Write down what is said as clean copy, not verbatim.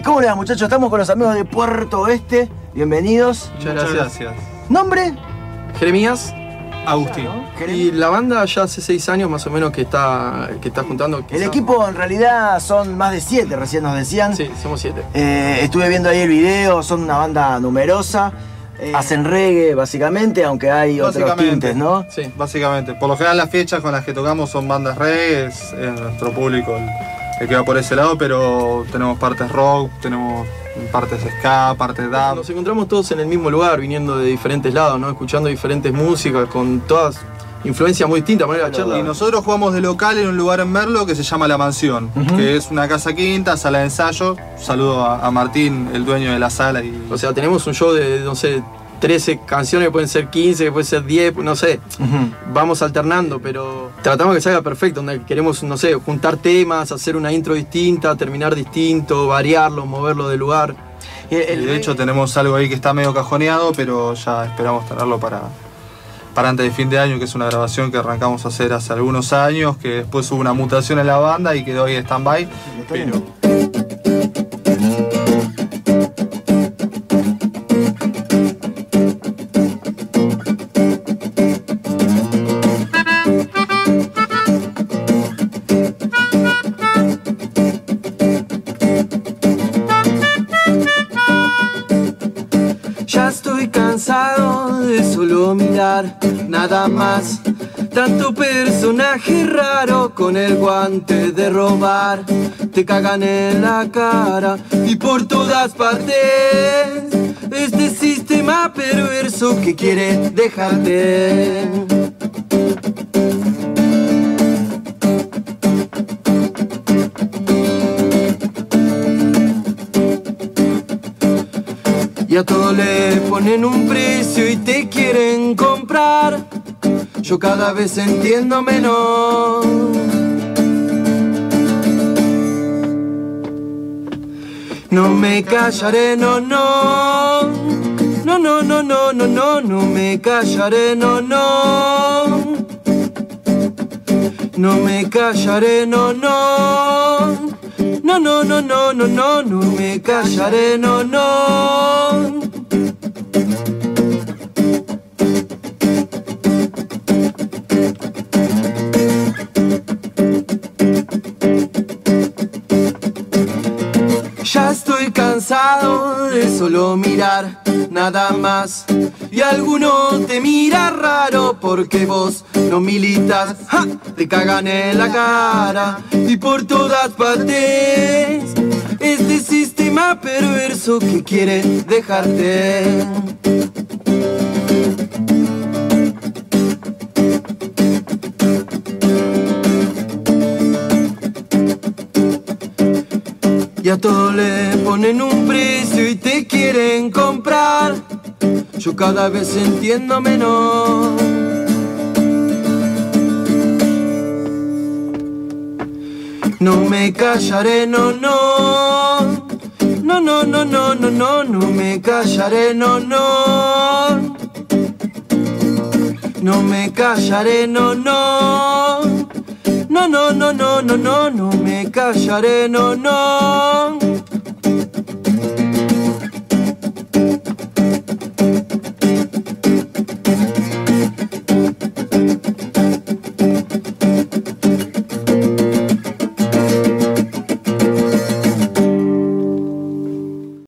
¿Cómo le va, muchachos? Estamos con los amigos de Puerto Oeste. Bienvenidos. Muchas gracias. ¿Nombre? Jeremías. Agustín. Y la banda ya hace 6 años más o menos que está juntando. El equipo en realidad son más de 7, recién nos decían. Sí, somos 7. Estuve viendo ahí el video, son una banda numerosa. Hacen reggae básicamente, aunque hay otros tintes, ¿no? Sí, básicamente. Por lo general las fechas con las que tocamos son bandas reggae, es nuestro público el que va por ese lado, pero tenemos partes rock, tenemos partes ska, partes dub. Nos encontramos todos en el mismo lugar, viniendo de diferentes lados, ¿no? Escuchando diferentes músicas, con todas influencias muy distintas, manera de charla. Y nosotros jugamos de local en un lugar en Merlo que se llama La Mansión, que es una casa quinta, sala de ensayo. Saludo a Martín, el dueño de la sala. O sea, tenemos un show de, no sé, 13 canciones, pueden ser 15, pueden ser 10, no sé. Vamos alternando, pero tratamos que salga perfecto, donde queremos, no sé, juntar temas, hacer una intro distinta, terminar distinto, variarlo, moverlo del lugar. Y de hecho tenemos algo ahí que está medio cajoneado, pero ya esperamos tenerlo para antes de fin de año, que es una grabación que arrancamos a hacer hace algunos años, que después hubo una mutación en la banda y quedó ahí en stand-by. Pero ya estoy cansado de solo mirar, nada más. Tanto personaje raro con el guante de robar. Te cagan en la cara y por todas partes. Este sistema perverso que quiere dejarte. Y a todo le ponen un precio y te quieren comprar. Yo cada vez entiendo menos. No me callaré, no, no. No, no, no, no, no, no, no me callaré, no, no. No me callaré, no, no. No, no, no, no, no, no, no me callaré, no, no. Ya estoy cansado de solo mirar, nada más. Y alguno te mira raro porque vos no militas. ¡Ja! Te cagan en la cara y por todas partes. Este sistema perverso que quiere dejarte. Y a todo le ponen un precio y te quieren comprar. Yo cada vez entiendo menos. No me callaré, no, no. No, no, no, no, no, no, no me callaré, no, no. No me callaré, no, no. No, no, no, no, no, no, no me callaré, no, no.